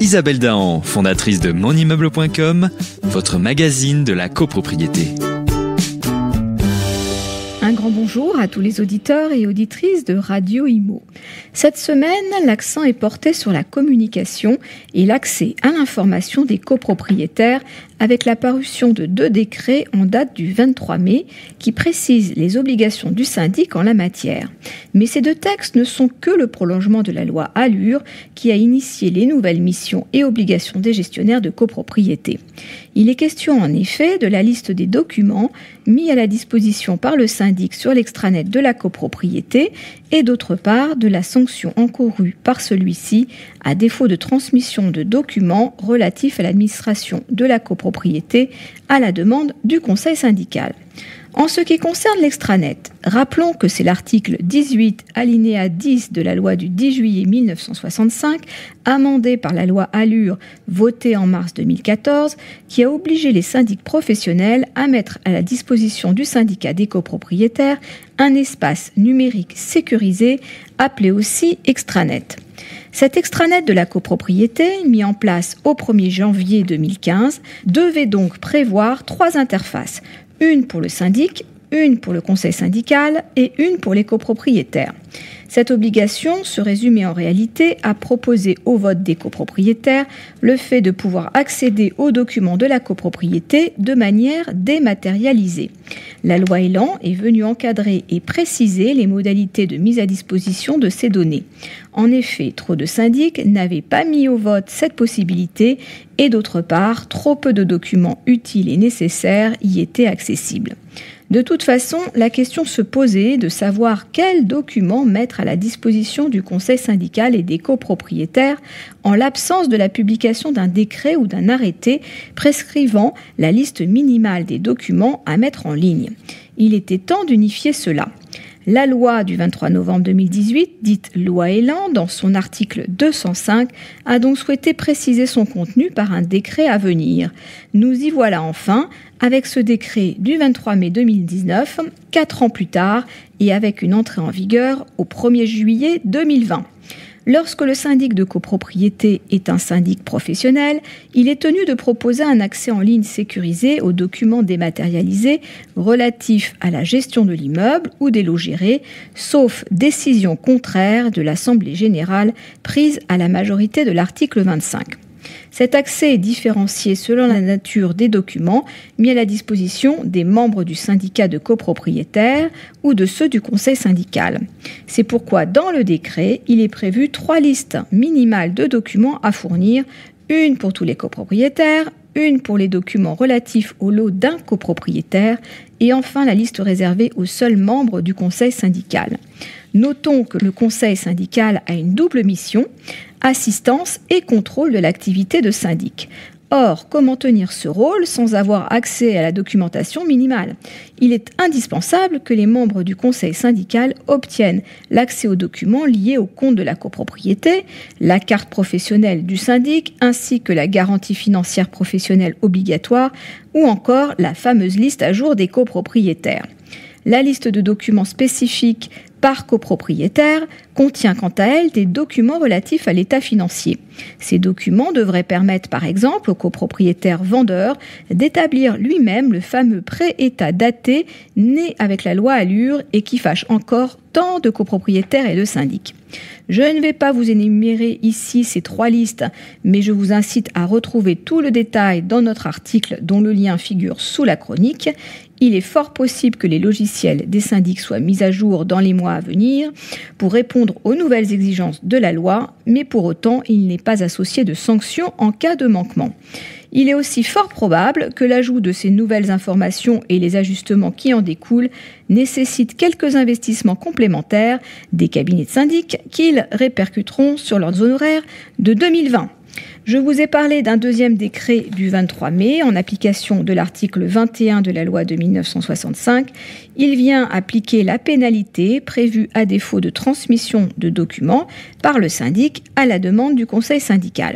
Isabelle Dahan, fondatrice de monimmeuble.com, votre magazine de la copropriété. Un grand bonjour à tous les auditeurs et auditrices de Radio Imo. Cette semaine, l'accent est porté sur la communication et l'accès à l'information des copropriétaires avec la parution de 2 décrets en date du 23 mai qui précisent les obligations du syndic en la matière. Mais ces 2 textes ne sont que le prolongement de la loi ALUR qui a initié les nouvelles missions et obligations des gestionnaires de copropriété. Il est question en effet de la liste des documents mis à la disposition par le syndic sur l'extranet de la copropriété et d'autre part de la sanction encourue par celui-ci à défaut de transmission de documents relatifs à l'administration de la copropriété à la demande du conseil syndical. En ce qui concerne l'extranet, rappelons que c'est l'article 18 alinéa 10 de la loi du 10 juillet 1965, amendée par la loi ALUR votée en mars 2014, qui a obligé les syndics professionnels à mettre à la disposition du syndicat des copropriétaires un espace numérique sécurisé appelé aussi extranet. Cet extranet de la copropriété, mis en place au 1er janvier 2015, devait donc prévoir 3 interfaces. Une pour le syndic, une pour le conseil syndical et une pour les copropriétaires. Cette obligation se résumait en réalité à proposer au vote des copropriétaires le fait de pouvoir accéder aux documents de la copropriété de manière dématérialisée. La loi Elan est venue encadrer et préciser les modalités de mise à disposition de ces données. En effet, trop de syndics n'avaient pas mis au vote cette possibilité et d'autre part, trop peu de documents utiles et nécessaires y étaient accessibles. De toute façon, la question se posait de savoir quels documents mettre à la disposition du conseil syndical et des copropriétaires en l'absence de la publication d'un décret ou d'un arrêté prescrivant la liste minimale des documents à mettre en ligne. Il était temps d'unifier cela. La loi du 23 novembre 2018, dite loi Elan, dans son article 205, a donc souhaité préciser son contenu par un décret à venir. Nous y voilà enfin, avec ce décret du 23 mai 2019, 4 ans plus tard, et avec une entrée en vigueur au 1er juillet 2020. Lorsque le syndic de copropriété est un syndic professionnel, il est tenu de proposer un accès en ligne sécurisé aux documents dématérialisés relatifs à la gestion de l'immeuble ou des lots gérés, sauf décision contraire de l'Assemblée générale prise à la majorité de l'article 25. Cet accès est différencié selon la nature des documents mis à la disposition des membres du syndicat de copropriétaires ou de ceux du conseil syndical. C'est pourquoi dans le décret, il est prévu 3 listes minimales de documents à fournir, une pour tous les copropriétaires, une pour les documents relatifs au lot d'un copropriétaire et enfin la liste réservée aux seuls membres du conseil syndical. Notons que le conseil syndical a une double mission, assistance et contrôle de l'activité de syndic. Or, comment tenir ce rôle sans avoir accès à la documentation minimale ? Il est indispensable que les membres du conseil syndical obtiennent l'accès aux documents liés au compte de la copropriété, la carte professionnelle du syndic, ainsi que la garantie financière professionnelle obligatoire ou encore la fameuse liste à jour des copropriétaires. La liste de documents spécifiques par copropriétaire contient quant à elle des documents relatifs à l'état financier. Ces documents devraient permettre par exemple au copropriétaire vendeur d'établir lui-même le fameux pré-état daté né avec la loi ALUR et qui fâche encore tant de copropriétaires et de syndics. Je ne vais pas vous énumérer ici ces 3 listes, mais je vous incite à retrouver tout le détail dans notre article dont le lien figure sous la chronique. Il est fort possible que les logiciels des syndics soient mis à jour dans les mois à venir pour répondre aux nouvelles exigences de la loi, mais pour autant, il n'est pas associé de sanctions en cas de manquement. Il est aussi fort probable que l'ajout de ces nouvelles informations et les ajustements qui en découlent nécessitent quelques investissements complémentaires des cabinets de syndic qu'ils répercuteront sur leurs honoraires de 2020. Je vous ai parlé d'un deuxième décret du 23 mai en application de l'article 21 de la loi de 1965. Il vient appliquer la pénalité prévue à défaut de transmission de documents par le syndic à la demande du conseil syndical.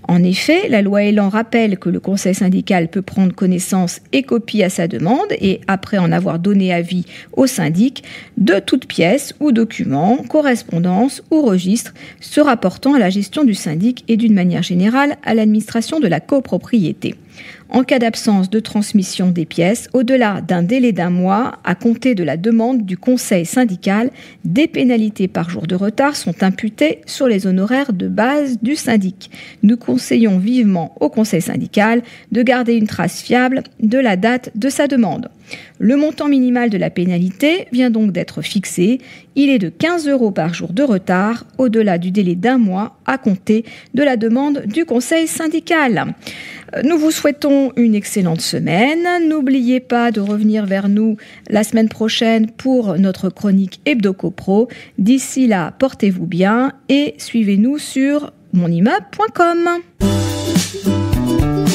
En effet, la loi Elan rappelle que le conseil syndical peut prendre connaissance et copie à sa demande et, après en avoir donné avis au syndic, de toute pièce ou document, correspondance ou registre se rapportant à la gestion du syndic et d'une manière générale à l'administration de la copropriété. En cas d'absence de transmission des pièces, au-delà d'un délai d'1 mois à compter de la demande du conseil syndical, des pénalités par jour de retard sont imputées sur les honoraires de base du syndic. Nous conseillons vivement au conseil syndical de garder une trace fiable de la date de sa demande. Le montant minimal de la pénalité vient donc d'être fixé. Il est de 15 € par jour de retard, au-delà du délai d'1 mois à compter de la demande du conseil syndical. Nous vous souhaitons une excellente semaine. N'oubliez pas de revenir vers nous la semaine prochaine pour notre chronique Hebdo-Copro. D'ici là, portez-vous bien et suivez-nous sur monimmeuble.com.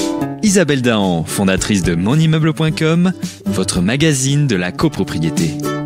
Isabelle Dahan, fondatrice de monimmeuble.com, votre magazine de la copropriété.